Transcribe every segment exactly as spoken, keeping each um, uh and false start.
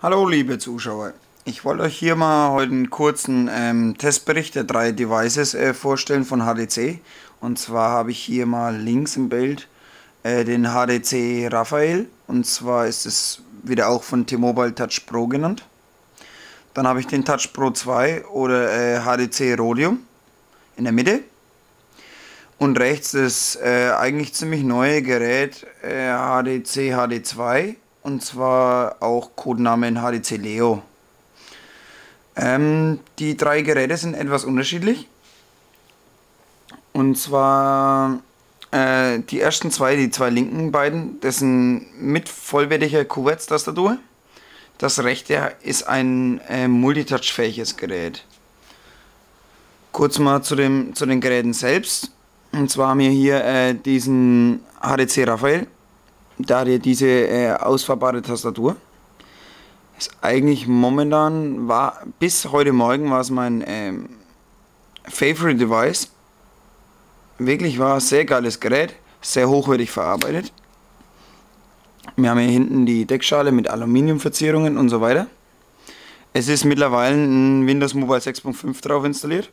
Hallo liebe Zuschauer, ich wollte euch hier mal heute einen kurzen ähm, Testbericht der drei Devices äh, vorstellen von H D C. Und zwar habe ich hier mal links im Bild äh, den H D C Raphael, und zwar ist es wieder auch von T-Mobile Touch Pro genannt. Dann habe ich den Touch Pro zwei oder äh, H D C Rhodium in der Mitte. Und rechts das äh, eigentlich ziemlich neue Gerät äh, H D C H D zwei. Und zwar auch Codename in H D C Leo. Ähm, die drei Geräte sind etwas unterschiedlich. Und zwar äh, die ersten zwei, die zwei linken beiden, das sind mit vollwertiger Kuverts-Tastatur. Das rechte ist ein äh, multitouch-fähiges Gerät. Kurz mal zu, dem, zu den Geräten selbst. Und zwar haben wir hier äh, diesen H D C Raphael. Da hat er diese äh, ausfahrbare Tastatur. Ist eigentlich momentan, war bis heute Morgen war es mein ähm, Favorite Device. Wirklich war ein sehr geiles Gerät, sehr hochwertig verarbeitet. Wir haben hier hinten die Deckschale mit Aluminiumverzierungen und so weiter. Es ist mittlerweile ein Windows Mobile sechs Punkt fünf drauf installiert.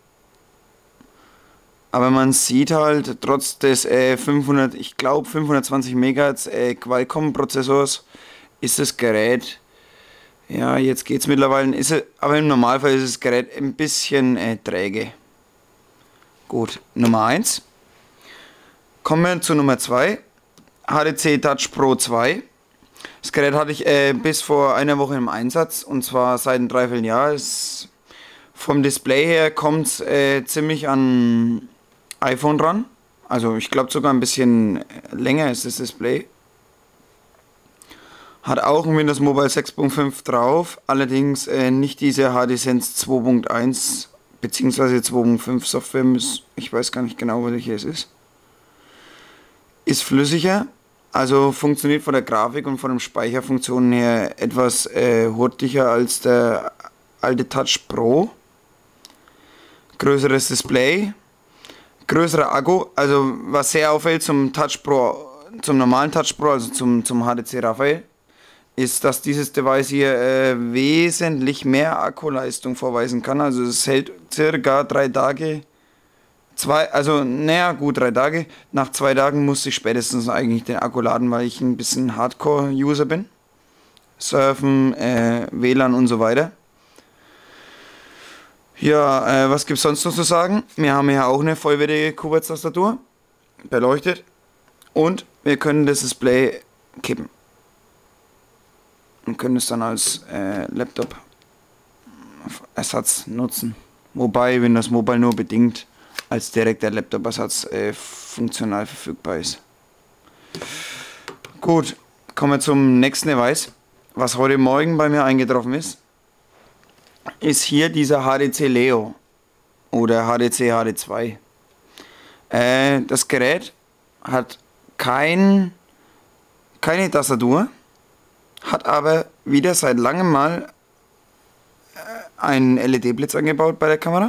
Aber man sieht halt, trotz des äh, fünfhundert, ich glaube fünfhundertzwanzig Megahertz äh, Qualcomm Prozessors ist das Gerät, ja jetzt geht es mittlerweile, ist es, aber im Normalfall ist das Gerät ein bisschen äh, träge. Gut, Nummer eins. Kommen wir zu Nummer zwei, H D C Touch Pro zwei. Das Gerät hatte ich äh, bis vor einer Woche im Einsatz, und zwar seit einem Dreivierteljahr. Es, vom Display her kommt es äh, ziemlich an iPhone dran, also ich glaube sogar ein bisschen länger ist das Display. Hat auch ein Windows Mobile sechs Punkt fünf drauf, allerdings äh, nicht diese H D Sense zwei Punkt eins bzw. zwei Punkt fünf Software, ich weiß gar nicht genau, welche es ist. Ist flüssiger, also funktioniert von der Grafik und von den Speicherfunktionen her etwas äh, hurtiger als der alte Touch Pro. Größeres Display. Größerer Akku, also was sehr auffällt zum Touch Pro, zum normalen Touch Pro, also zum, zum H D C Raphael, ist, dass dieses Device hier äh, wesentlich mehr Akkuleistung vorweisen kann. Also es hält circa drei Tage, zwei, also naja gut drei Tage. Nach zwei Tagen musste ich spätestens eigentlich den Akku laden, weil ich ein bisschen Hardcore-User bin. Surfen, äh, W L A N und so weiter. Ja, äh, was gibt es sonst noch zu sagen? Wir haben hier auch eine vollwertige Kuverts-Tastatur, beleuchtet, und wir können das Display kippen und können es dann als äh, Laptop-Ersatz nutzen, wobei Windows Mobile nur bedingt als direkter Laptop-Ersatz äh, funktional verfügbar ist. Gut, kommen wir zum nächsten Device, was heute Morgen bei mir eingetroffen ist. Ist hier dieser H D C Leo oder H D C H D zwei. Äh, das Gerät hat kein, keine Tastatur, hat aber wieder seit langem mal äh, einen L E D-Blitz angebaut bei der Kamera.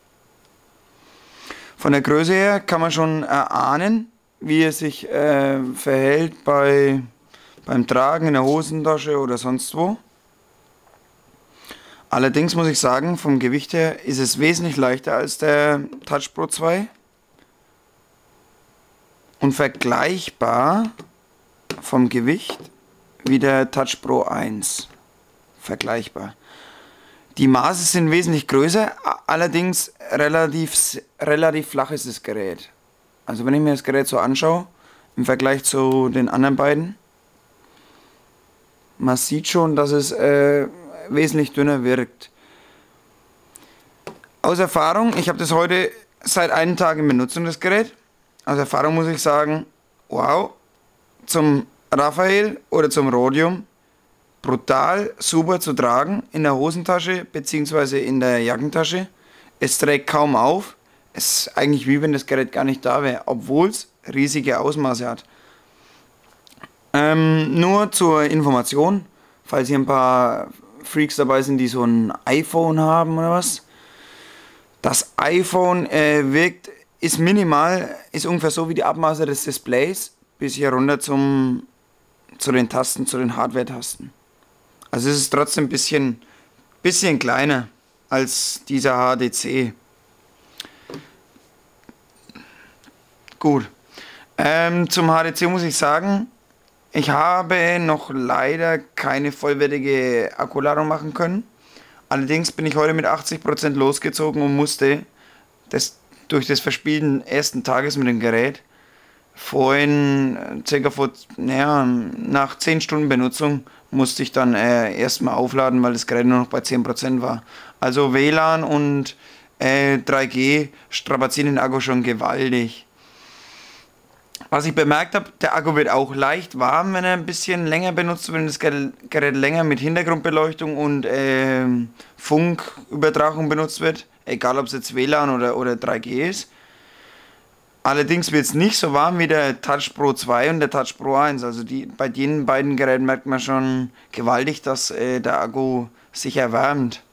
Von der Größe her kann man schon erahnen, wie er sich äh, verhält bei, beim Tragen in der Hosentasche oder sonst wo. Allerdings muss ich sagen, vom Gewicht her ist es wesentlich leichter als der Touch Pro zwei und vergleichbar vom Gewicht wie der Touch Pro eins. Vergleichbar. Die Maße sind wesentlich größer, allerdings relativ, relativ flach ist das Gerät. Also wenn ich mir das Gerät so anschaue, im Vergleich zu den anderen beiden, man sieht schon, dass es äh, wesentlich dünner wirkt. Aus Erfahrung, ich habe das heute seit einem Tag in Benutzung, das Gerät. Aus Erfahrung muss ich sagen, wow, zum Raphael oder zum Rhodium brutal super zu tragen in der Hosentasche bzw. in der Jackentasche. Es trägt kaum auf. Es ist eigentlich wie wenn das Gerät gar nicht da wäre, obwohl es riesige Ausmaße hat. Ähm, nur zur Information, falls hier ein paar Freaks dabei sind, die so ein iPhone haben oder was. Das iPhone äh, wirkt, ist minimal, ist ungefähr so wie die Abmaße des Displays, bis hier runter zum, zu den Tasten, zu den Hardware-Tasten. Also es ist trotzdem ein bisschen, bisschen kleiner als dieser H D C. Gut. Ähm, zum H D C muss ich sagen, ich habe noch leider keine vollwertige Akkuladung machen können. Allerdings bin ich heute mit achtzig Prozent losgezogen und musste das, durch das Verspielen ersten Tages mit dem Gerät vorhin, circa vor, naja, nach zehn Stunden Benutzung, musste ich dann äh, erstmal aufladen, weil das Gerät nur noch bei zehn Prozent war. Also W L A N und äh, drei G strapazieren den Akku schon gewaltig. Was ich bemerkt habe, der Akku wird auch leicht warm, wenn er ein bisschen länger benutzt wird, wenn das Gerät länger mit Hintergrundbeleuchtung und äh, Funkübertragung benutzt wird. Egal ob es jetzt W L A N oder, oder drei G ist. Allerdings wird es nicht so warm wie der Touch Pro zwei und der Touch Pro eins. Also die, bei den beiden Geräten merkt man schon gewaltig, dass äh, der Akku sich erwärmt.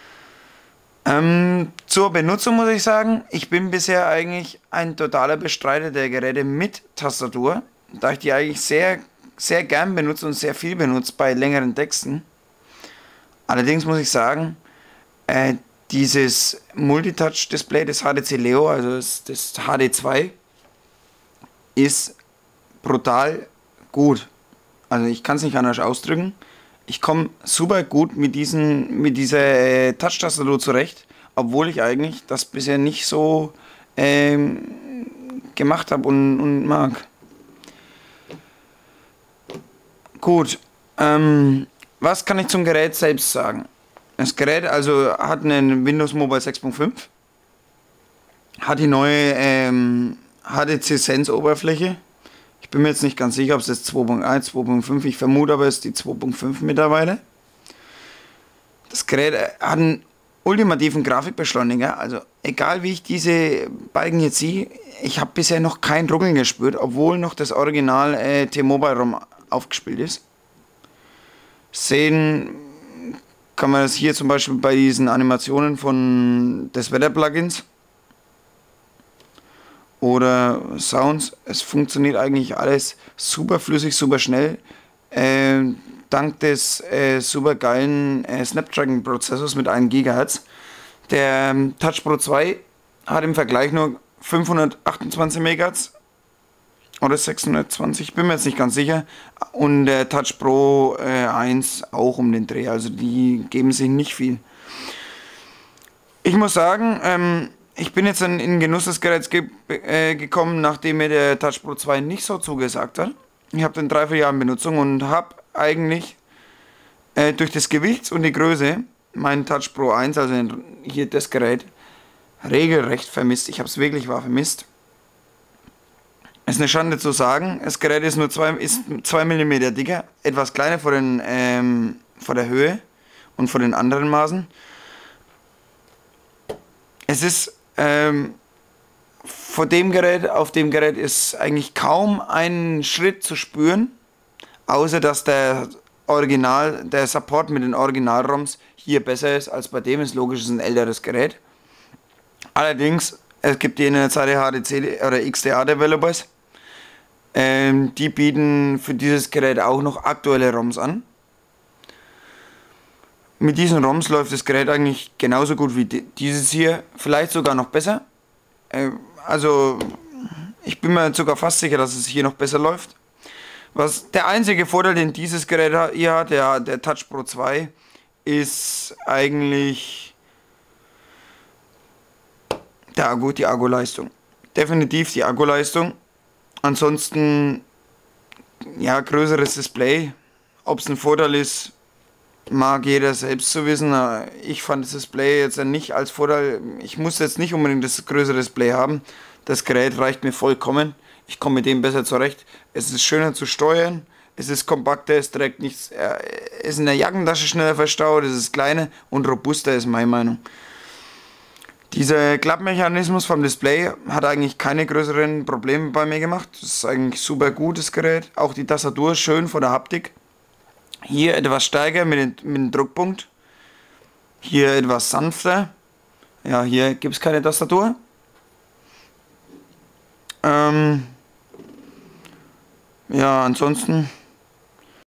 Ähm, zur Benutzung muss ich sagen, ich bin bisher eigentlich ein totaler Bestreiter der Geräte mit Tastatur, da ich die eigentlich sehr, sehr gern benutze und sehr viel benutze bei längeren Texten. Allerdings muss ich sagen, äh, dieses Multitouch-Display des H D C Leo, also das, das H D zwei, ist brutal gut. Also ich kann es nicht anders ausdrücken. Ich komme super gut mit, diesen, mit dieser äh, Touch-Tastatur zurecht, obwohl ich eigentlich das bisher nicht so ähm, gemacht habe und, und mag. Gut, ähm, was kann ich zum Gerät selbst sagen? Das Gerät also hat einen Windows Mobile sechs Punkt fünf, hat die neue ähm, H D C Sense Oberfläche. Ich bin mir jetzt nicht ganz sicher, ob es das zwei Punkt eins, zwei Punkt fünf, ich vermute aber es ist die zwei Punkt fünf mittlerweile. Das Gerät hat einen ultimativen Grafikbeschleuniger, also egal wie ich diese Balken jetzt sehe, ich habe bisher noch kein Ruckeln gespürt, obwohl noch das Original äh, T-Mobile ROM aufgespielt ist. Sehen kann man das hier zum Beispiel bei diesen Animationen von des Wetter-Plugins oder Sounds. Es funktioniert eigentlich alles super flüssig, super schnell. Äh, dank des äh, super geilen äh, Snapdragon-Prozessors mit einem Gigahertz. Der ähm, Touch Pro zwei hat im Vergleich nur fünfhundertachtundzwanzig Megahertz oder sechshundertzwanzig, ich bin mir jetzt nicht ganz sicher. Und der Touch Pro äh, eins auch um den Dreh, also die geben sich nicht viel. Ich muss sagen, ähm, ich bin jetzt in den Genuss des Geräts ge äh, gekommen, nachdem mir der Touch Pro zwei nicht so zugesagt hat. Ich habe den drei, vier Jahren Benutzung und habe eigentlich äh, durch das Gewicht und die Größe meinen Touch Pro eins, also hier das Gerät, regelrecht vermisst. Ich habe es wirklich wahr vermisst. Es ist eine Schande zu sagen, das Gerät ist nur zwei Millimeter dicker, etwas kleiner vor, den, ähm, vor der Höhe und vor den anderen Maßen. Es ist ähm, vor dem Gerät, auf dem Gerät ist eigentlich kaum ein Schritt zu spüren, außer dass der Original, der Support mit den Original-ROMs hier besser ist als bei dem. Ist logisch, es ist ein älteres Gerät. Allerdings, es gibt die Internetseite H D C oder X D A Developers. Ähm, die bieten für dieses Gerät auch noch aktuelle ROMs an. Mit diesen ROMs läuft das Gerät eigentlich genauso gut wie dieses hier, vielleicht sogar noch besser. Äh, also ich bin mir sogar fast sicher, dass es hier noch besser läuft. Was der einzige Vorteil, den dieses Gerät hier hat, der, der Touch Pro zwei, ist eigentlich der Akku, die Akkuleistung. Definitiv die Akkuleistung. Ansonsten, ja, größeres Display. Ob es ein Vorteil ist, mag jeder selbst zu wissen. Ich fand das Display jetzt nicht als Vorteil. Ich muss jetzt nicht unbedingt das größere Display haben. Das Gerät reicht mir vollkommen. Ich komme mit dem besser zurecht. Es ist schöner zu steuern. Es ist kompakter, es trägt nichts. Es ist in der Jackentasche schneller verstaut. Es ist kleiner und robuster, ist meine Meinung. Dieser Klappmechanismus vom Display hat eigentlich keine größeren Probleme bei mir gemacht. Das ist eigentlich super gutes Gerät. Auch die Tastatur schön von der Haptik. Hier etwas stärker mit, den, mit dem Druckpunkt. Hier etwas sanfter. Ja, hier gibt es keine Tastatur. Ähm ja, ansonsten